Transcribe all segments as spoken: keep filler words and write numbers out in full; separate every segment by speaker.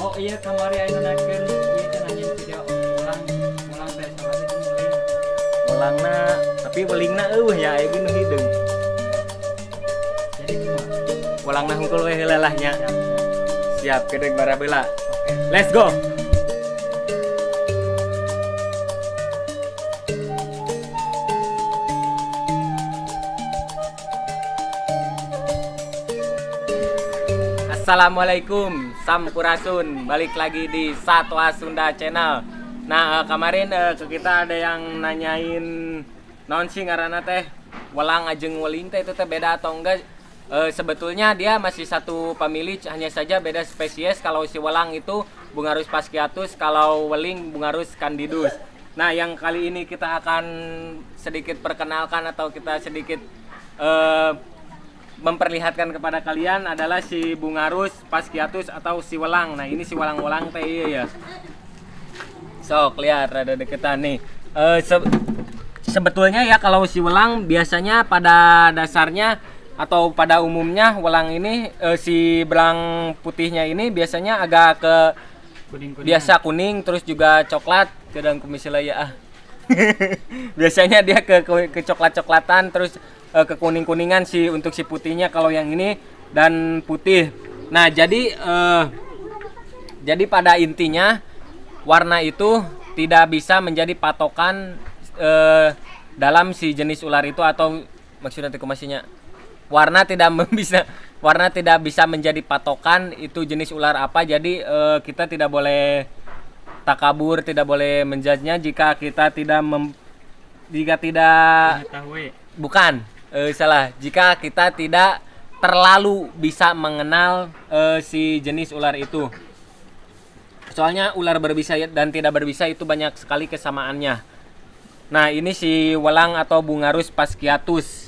Speaker 1: Oh iya kamari ayeuna nakeun ieu teh nanyain video ulang ulang teh salah itu mulai.
Speaker 2: Ulangna tapi welingna eueuh nya aya nu hideung.
Speaker 1: Jadi kumaha?
Speaker 2: Ulangna hungkul we heula lah nya.
Speaker 1: Siap.
Speaker 2: Siap kedeng barabeula.
Speaker 1: Oke.
Speaker 2: Let's go. Assalamualaikum, sampurasun. Balik lagi di Satwa Sunda Channel. Nah, eh, kemarin eh, ke kita ada yang nanyain naon sih ngaranna teh welang ajeng weling teh itu teh beda atau enggak? Eh, sebetulnya dia masih satu famili, hanya saja beda spesies. Kalau si welang itu Bungarus fasciatus, kalau weling Bungarus candidus. Nah, yang kali ini kita akan sedikit perkenalkan atau kita sedikit eh, memperlihatkan kepada kalian adalah si Bungarus fasciatus atau si welang. Nah, ini si welang-welang teh iya ya. Sok lihat rada deketan nih. Eh, se- sebetulnya ya kalau si welang biasanya pada dasarnya atau pada umumnya welang ini eh, si belang putihnya ini biasanya agak ke
Speaker 1: Kuning-kuning.
Speaker 2: biasa kuning terus juga coklat kadang kumisila ya ah. Biasanya dia ke ke, ke coklat-coklatan terus eh, ke kuning-kuningan sih untuk si putihnya kalau yang ini dan putih. Nah, jadi eh, jadi pada intinya warna itu tidak bisa menjadi patokan eh, dalam si jenis ular itu atau maksudnya kumasinya warna tidak bisa warna tidak bisa menjadi patokan itu jenis ular apa. Jadi eh, kita tidak boleh takabur, tidak boleh menjudge-nya jika kita tidak mem, jika tidak
Speaker 1: Mengetahui.
Speaker 2: bukan eh, salah jika kita tidak terlalu bisa mengenal eh, si jenis ular itu. Soalnya ular berbisa dan tidak berbisa itu banyak sekali kesamaannya. Nah, ini si welang atau Bungarus fasciatus.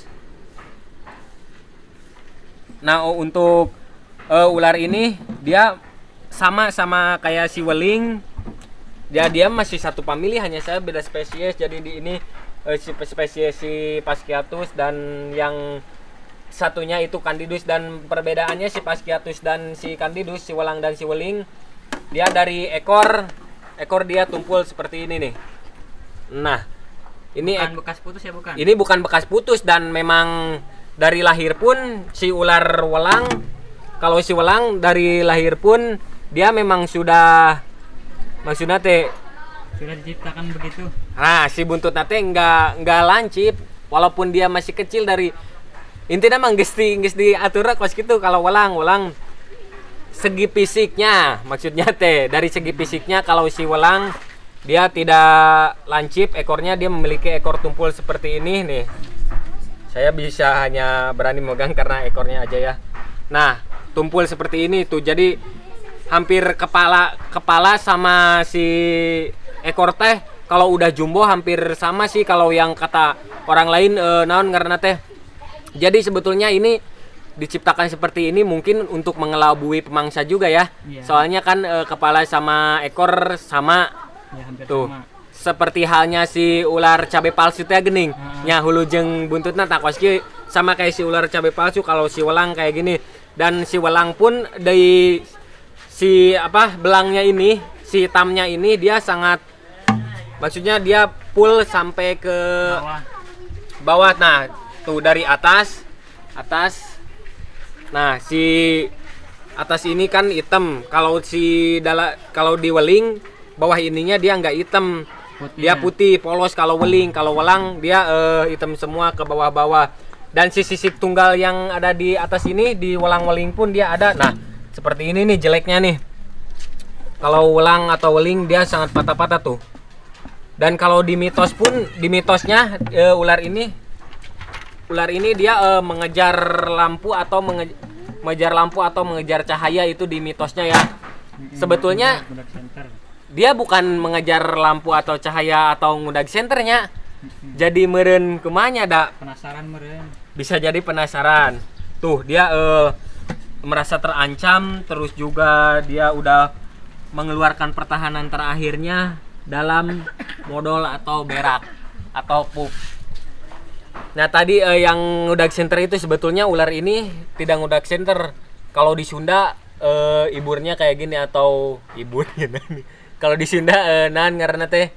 Speaker 2: Nah, untuk uh, ular ini dia sama sama kayak si weling. Dia dia masih satu famili, hanya saya beda spesies. Jadi di ini uh, si spesies si fasciatus dan yang satunya itu candidus, dan perbedaannya si fasciatus dan si candidus, si welang dan si weling, dia dari ekor ekor dia tumpul seperti ini nih. Nah, ini
Speaker 1: Bukan
Speaker 2: ek-
Speaker 1: bekas putus ya bukan?
Speaker 2: ini bukan bekas putus dan memang dari lahir pun si ular welang, kalau si welang dari lahir pun dia memang sudah maksudnya teh
Speaker 1: Sudah diciptakan begitu.
Speaker 2: nah si buntut nate nggak nggak lancip walaupun dia masih kecil. Dari intinya mah geus di geus diatur kos gitu. Kalau welang welang segi fisiknya maksudnya teh dari segi fisiknya kalau si welang dia tidak lancip ekornya, dia memiliki ekor tumpul seperti ini nih. Saya bisa hanya berani megang karena ekornya aja ya. Nah, tumpul seperti ini tuh. Jadi hampir kepala kepala sama si ekor teh kalau udah jumbo hampir sama sih kalau yang kata orang lain e, naon karena teh. Jadi sebetulnya ini diciptakan seperti ini mungkin untuk mengelabui pemangsa juga ya.
Speaker 1: Iya.
Speaker 2: Soalnya kan e, kepala sama ekor sama
Speaker 1: Ya hampir
Speaker 2: tuh.
Speaker 1: sama.
Speaker 2: Seperti halnya si ular cabai palsu teh gening.
Speaker 1: Hmm.
Speaker 2: Nya hulu jeung buntutna tak koski sama kayak si ular cabai palsu. Kalau si welang kayak gini, dan si welang pun dari si apa belangnya ini, si hitamnya ini dia sangat maksudnya dia full sampai ke
Speaker 1: Bawah.
Speaker 2: bawah. Nah, tuh dari atas atas. Nah, si atas ini kan hitam. Kalau si dala kalau di weling bawah ininya dia nggak hitam.
Speaker 1: Putih
Speaker 2: Dia
Speaker 1: ya?
Speaker 2: putih polos kalau weling. Kalau welang dia eh, hitam semua ke bawah-bawah. Dan si sisik tunggal yang ada di atas ini di welang-weling pun dia ada. Nah, seperti ini nih jeleknya nih. Kalau welang atau weling dia sangat patah-patah tuh. Dan kalau di mitos pun di mitosnya e, ular ini ular ini dia e, mengejar lampu atau menge, mengejar lampu atau mengejar cahaya, itu di mitosnya ya. Sebetulnya
Speaker 1: Budak center.
Speaker 2: dia bukan mengejar lampu atau cahaya atau ngudag senternya. Jadi meureun kumanya da
Speaker 1: Penasaran meureun.
Speaker 2: bisa jadi penasaran. Tuh dia eh, merasa terancam, terus juga dia udah mengeluarkan pertahanan terakhirnya dalam modal atau berak atau pup. Nah, tadi eh, yang ngudag center itu sebetulnya ular ini tidak ngudag center. Kalau di Sunda eh, iburnya kayak gini atau iburnya nih. Kalau di Sunda eh, nan karena teh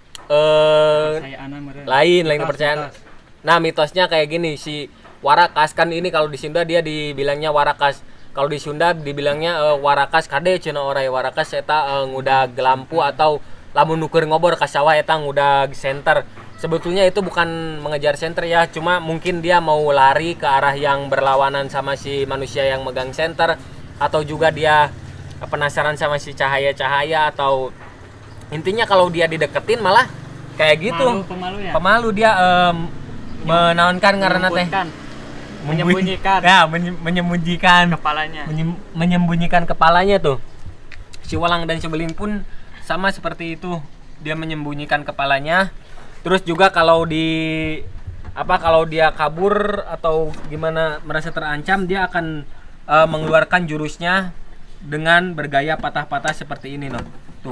Speaker 2: eh
Speaker 1: Saya anak meren.
Speaker 2: lain lain
Speaker 1: Mitos,
Speaker 2: kepercayaan.
Speaker 1: mitos.
Speaker 2: Nah, mitosnya kayak gini, si Warakas kan ini kalau di Sunda dia dibilangnya Warakas. Kalau di Sunda dibilangnya eh, Warakas kade cenah oray Warakas eta eh, ngudag lampu atau lamun nuker ngobor ka sawah eta ngudag senter. Sebetulnya itu bukan mengejar senter ya, cuma mungkin dia mau lari ke arah yang berlawanan sama si manusia yang megang senter, atau juga dia penasaran sama si cahaya-cahaya, atau intinya kalau dia dideketin malah kayak gitu.
Speaker 1: Malu, pemalu ya.
Speaker 2: Pemalu dia em, menaonkan karena teh
Speaker 1: Menyembunyikan. Menyembunyikan
Speaker 2: ya menye- menyembunyikan
Speaker 1: kepalanya.
Speaker 2: menye- menyembunyikan kepalanya tuh. Si Walang dan si Weling pun sama seperti itu, dia menyembunyikan kepalanya. Terus juga kalau di apa kalau dia kabur atau gimana merasa terancam, dia akan eh, mengeluarkan jurusnya dengan bergaya patah-patah seperti ini noh. Tuh.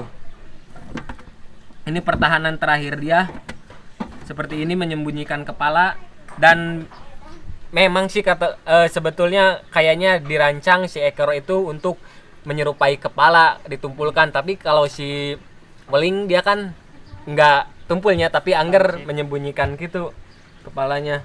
Speaker 2: Ini pertahanan terakhir dia. Seperti ini, menyembunyikan kepala. Dan memang sih kata eh, sebetulnya kayaknya dirancang si ekor itu untuk menyerupai kepala ditumpulkan, tapi kalau si Weling dia kan nggak tumpulnya tapi angger menyembunyikan gitu kepalanya.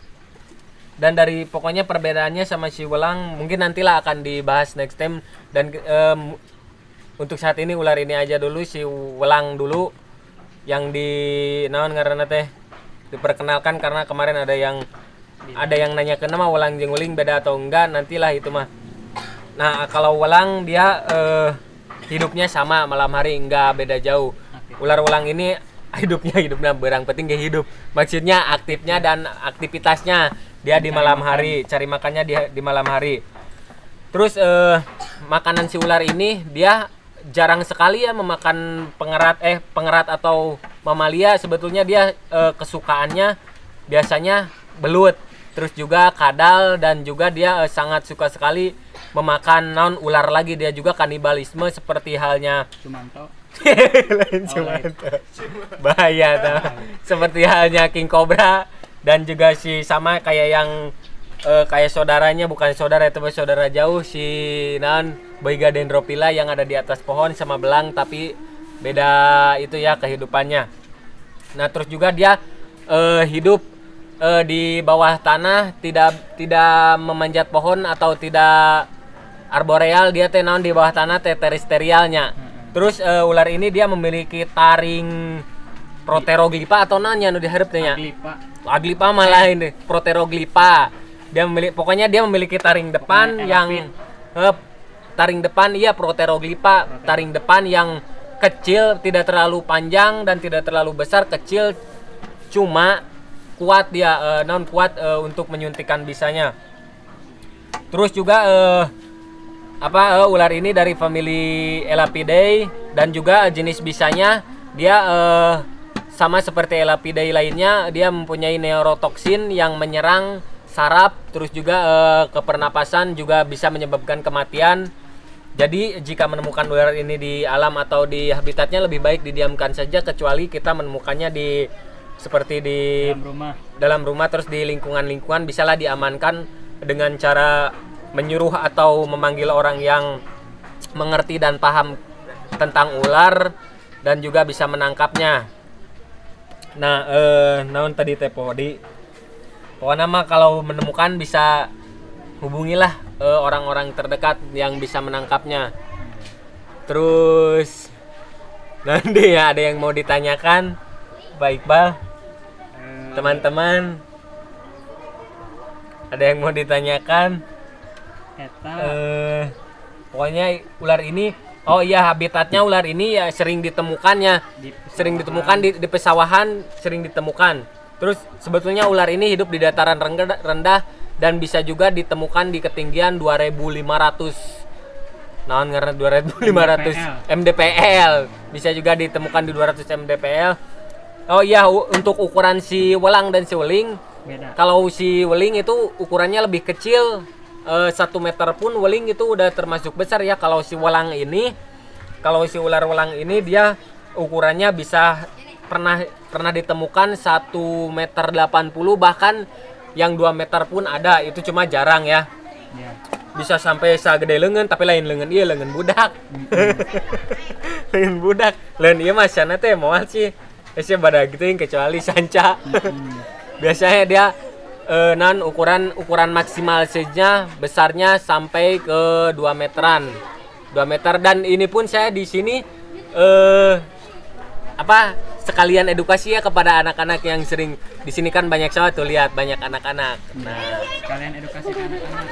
Speaker 2: Dan dari pokoknya perbedaannya sama si Welang mungkin nantilah akan dibahas next time. Dan em, untuk saat ini ular ini aja dulu, si Welang dulu yang di naon ngaranna teh diperkenalkan, karena kemarin ada yang ada yang nanya ke nama Welang jeung Weling beda atau enggak, nantilah itu mah. Nah, kalau Welang dia eh, hidupnya sama malam hari, enggak beda jauh. Ular Welang ini hidupnya hidupnya berang penting gak hidup. Maksudnya aktifnya dan aktivitasnya dia di malam hari, cari makannya di di malam hari. Terus eh, makanan si ular ini dia jarang sekali ya memakan pengerat eh pengerat atau mamalia. Sebetulnya dia eh, kesukaannya biasanya belut, terus juga kadal, dan juga dia eh, sangat suka sekali memakan non ular lagi. Dia juga kanibalisme seperti halnya
Speaker 1: Sumanto.
Speaker 2: lain Sumanto. Bahaya tuh. Seperti halnya King Cobra, dan juga si sama kayak yang eh, kayak saudaranya, bukan saudara itu saudara jauh, si non Boyga dendrophylla yang ada di atas pohon sama belang, tapi beda itu ya kehidupannya. Nah, terus juga dia eh, hidup eh, di bawah tanah, tidak tidak memanjat pohon atau tidak arboreal, dia teh naon di bawah tanah teh terestrialnya. Terus uh, ular ini dia memiliki taring proteroglipa atau nanya nu dihareup teh nya.
Speaker 1: Aglipa.
Speaker 2: Aglipa malah ini proteroglipa. Dia memiliki pokoknya dia memiliki taring depan
Speaker 1: Pokoknya
Speaker 2: yang
Speaker 1: elapin.
Speaker 2: eh, taring depan iya proteroglipa, taring depan yang kecil, tidak terlalu panjang dan tidak terlalu besar, kecil, cuma kuat dia eh, non kuat eh, untuk menyuntikkan bisanya. Terus juga eh, apa uh, ular ini dari famili Elapidae, dan juga uh, jenis bisanya dia uh, sama seperti Elapidae lainnya, dia mempunyai neurotoksin yang menyerang saraf, terus juga uh, ke pernapasan, juga bisa menyebabkan kematian. Jadi jika menemukan ular ini di alam atau di habitatnya lebih baik didiamkan saja, kecuali kita menemukannya di seperti di
Speaker 1: Dalam rumah.
Speaker 2: dalam rumah terus di lingkungan-lingkungan, bisalah diamankan dengan cara menyuruh atau memanggil orang yang mengerti dan paham tentang ular dan juga bisa menangkapnya. Nah, eh naon tadi teh di pokoknya mah kalau menemukan bisa hubungilah eh, orang-orang terdekat yang bisa menangkapnya. Terus nanti ya ada yang mau ditanyakan, Pak Iqbal,
Speaker 1: Eh,
Speaker 2: teman-teman, ada yang mau ditanyakan?
Speaker 1: Eta
Speaker 2: Eh, pokoknya ular ini, oh iya habitatnya ular ini ya sering ditemukannya,
Speaker 1: di
Speaker 2: sering ditemukan di, di pesawahan, sering ditemukan. Terus sebetulnya ular ini hidup di dataran rendah, rendah dan bisa juga ditemukan di ketinggian dua ribu lima ratus. Naon ngaran dua ribu lima ratus M D P L. Bisa juga ditemukan di dua ratus M D P L. Oh iya, u- untuk ukuran si Welang dan si Weling,
Speaker 1: beda.
Speaker 2: kalau si Weling itu ukurannya lebih kecil, eh, satu meter pun Weling itu udah termasuk besar ya. Kalau si Welang ini, kalau si ular Welang ini dia ukurannya bisa pernah pernah ditemukan satu meter delapan puluh, bahkan yang dua meter pun ada, itu cuma jarang ya.
Speaker 1: Ya.
Speaker 2: bisa sampai sagede leungeun tapi lain leungeun ieu leungeun budak. Lain budak. Lain ieu mah sana teh moal sih. Ese badag geuting kecuali sanca. Biasanya dia eh, non ukuran ukuran maksimal size-nya besarnya sampai ke dua meteran. dua meter dan ini pun saya di sini eh apa sekalian edukasi ya kepada anak-anak yang sering di sini kan banyak sawah tuh lihat banyak anak-anak. Nah,
Speaker 1: Sekalian edukasi ke anak-anak.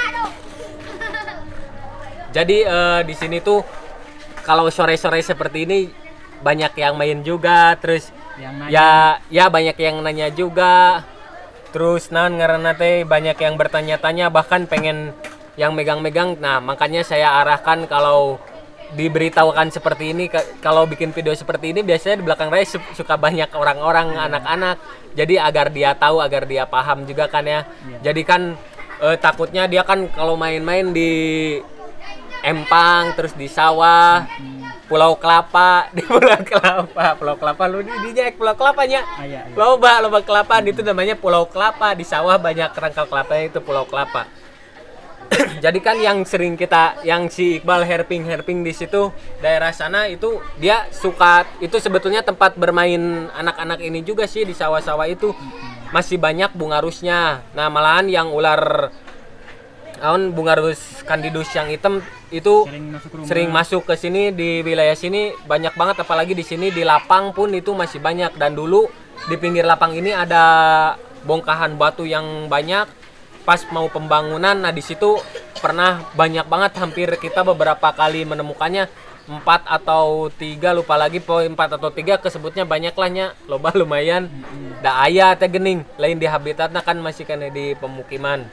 Speaker 2: jadi eh, di sini tuh kalau sore-sore seperti ini banyak yang main juga, terus
Speaker 1: Yang nanya.
Speaker 2: ya ya banyak yang nanya juga. Terus naon ngaranna teh banyak yang bertanya-tanya bahkan pengen yang megang-megang. Nah, makanya saya arahkan kalau diberitahukan seperti ini ke- kalau bikin video seperti ini biasanya di belakang raya su- suka banyak orang-orang anak-anak. Jadi agar dia tahu, agar dia paham juga kan ya.
Speaker 1: Iya.
Speaker 2: Jadi kan eh, takutnya dia kan kalau main-main di empang terus di sawah, Pulau Kelapa, di Pulau Kelapa, Pulau Kelapa lu di dinya Pulau Kelapanya.
Speaker 1: Ah, iya, iya.
Speaker 2: Loba, loba kelapa itu namanya Pulau Kelapa, di sawah banyak rangkal kelapanya itu Pulau Kelapa. Jadi kan yang sering kita yang si Iqbal herping-herping di situ daerah sana itu dia suka itu sebetulnya tempat bermain anak-anak ini juga sih di sawah-sawah itu. Masih banyak bungarusnya. Nah, malahan yang ular naon bungarus candidus yang hitam itu
Speaker 1: Sering masuk rumah.
Speaker 2: sering masuk ke sini di wilayah sini banyak banget apalagi di sini di lapang pun itu masih banyak dan dulu di pinggir lapang ini ada bongkahan batu yang banyak pas mau pembangunan. Nah, di situ pernah banyak banget hampir kita beberapa kali menemukannya empat atau tiga lupa lagi poin empat atau tiga kesebutnya banyak lahnya loba lumayan. Da aya teh gening lain di habitatnya kan masih kan di pemukiman.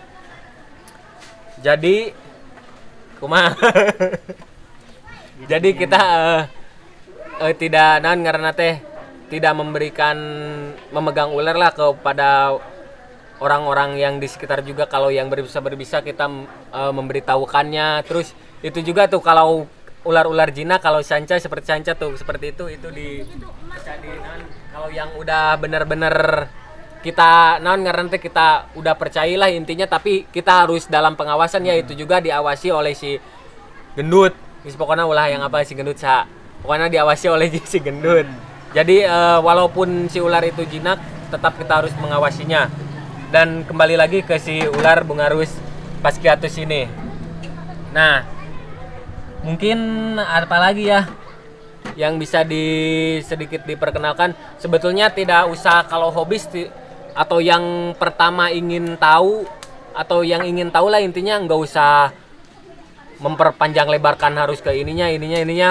Speaker 2: Jadi kumaha? Jadi kita eh, eh, tidak non karena teh tidak memberikan memegang ular lah kepada orang-orang yang di sekitar juga. Kalau yang berbisa berbisa kita eh, memberitahukannya. Terus itu juga tuh kalau ular-ular jinak kalau sanca seperti sanca tuh seperti itu itu di bisa di non kalau yang udah bener-bener kita non ngarante kita udah percayalah intinya tapi kita harus dalam pengawasan ya itu juga diawasi oleh si gendut. Is pokoknya ulah yang apa si gendut sa. Pokoknya diawasi oleh si gendut. Jadi eh, walaupun si ular itu jinak tetap kita harus mengawasinya. Dan kembali lagi ke si ular bungarus fasciatus ini. Nah, mungkin apa lagi ya yang bisa di sedikit diperkenalkan. Sebetulnya tidak usah kalau hobis ti- atau yang pertama ingin tahu atau yang ingin tahu lah intinya nggak usah memperpanjang lebarkan harus ke ininya ininya ininya.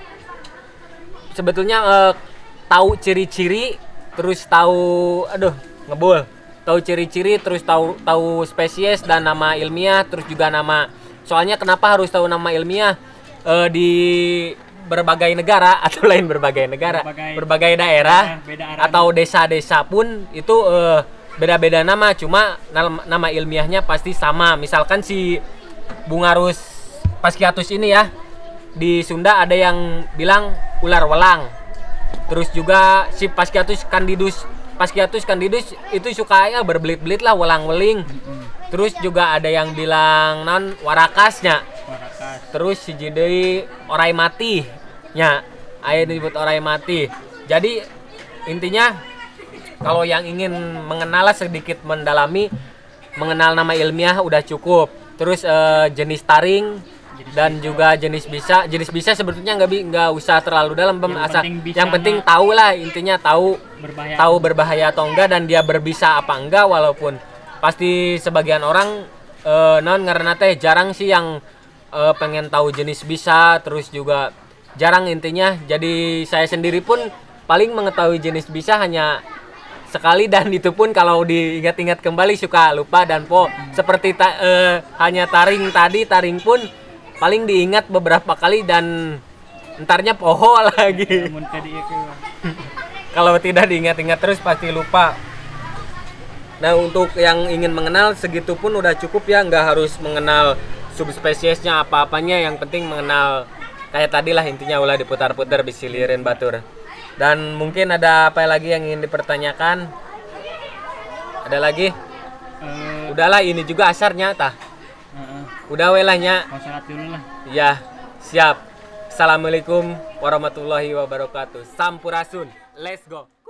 Speaker 2: Sebetulnya eh, tahu ciri-ciri terus tahu aduh ngebul tahu ciri-ciri terus tahu tahu spesies dan nama ilmiah terus juga nama. Soalnya kenapa harus tahu nama ilmiah eh, di berbagai negara atau lain berbagai negara,
Speaker 1: Berbagai-
Speaker 2: berbagai daerah
Speaker 1: daerah, beda arah.
Speaker 2: atau desa-desa pun itu eh, beda-beda nama, cuma nama, nama ilmiahnya pasti sama. Misalkan si bungarus fasciatus ini ya, di Sunda ada yang bilang ular welang. Terus juga si fasciatus candidus, fasciatus candidus itu suka ya berbelit-belit lah, welang-weling. Terus juga ada yang bilang non warakasnya.
Speaker 1: Warakas.
Speaker 2: Terus si jadi orai mati nya aya disebut orai mati. Jadi intinya kalau yang ingin mengenal sedikit mendalami mengenal nama ilmiah udah cukup. Terus eh, jenis taring dan juga jenis bisa jenis bisa sebetulnya nggak bi- nggak usah terlalu dalam Bem.
Speaker 1: Yang
Speaker 2: Asa-
Speaker 1: penting bisa
Speaker 2: yang penting
Speaker 1: mah-
Speaker 2: tahu lah intinya tahu
Speaker 1: Berbahaya.
Speaker 2: tahu berbahaya atau enggak dan dia berbisa apa enggak. Walaupun pasti sebagian orang eh, non karena teh jarang sih yang eh, pengen tahu jenis bisa, terus juga jarang intinya. Jadi saya sendiri pun paling mengetahui jenis bisa hanya sekali dan itu pun kalau diingat-ingat kembali suka lupa dan po seperti ta- eh, hanya taring tadi taring pun paling diingat beberapa kali dan entarnya poho lagi.
Speaker 1: Mun tadi ieu
Speaker 2: Kalau tidak diingat-ingat terus pasti lupa. Nah, untuk yang ingin mengenal segitu pun udah cukup ya, nggak harus mengenal subspesiesnya apa-apanya, yang penting mengenal kayak tadi lah intinya ulah diputar-putar bisilirin batur. Dan mungkin ada apa lagi yang ingin dipertanyakan? Ada lagi?
Speaker 1: eh
Speaker 2: Udahlah ini juga asarnya tah.
Speaker 1: heeh.
Speaker 2: Udah we lah nya.
Speaker 1: Kau salat dulu lah.
Speaker 2: Ya, siap. Assalamualaikum warahmatullahi wabarakatuh. Sampurasun. Let's go.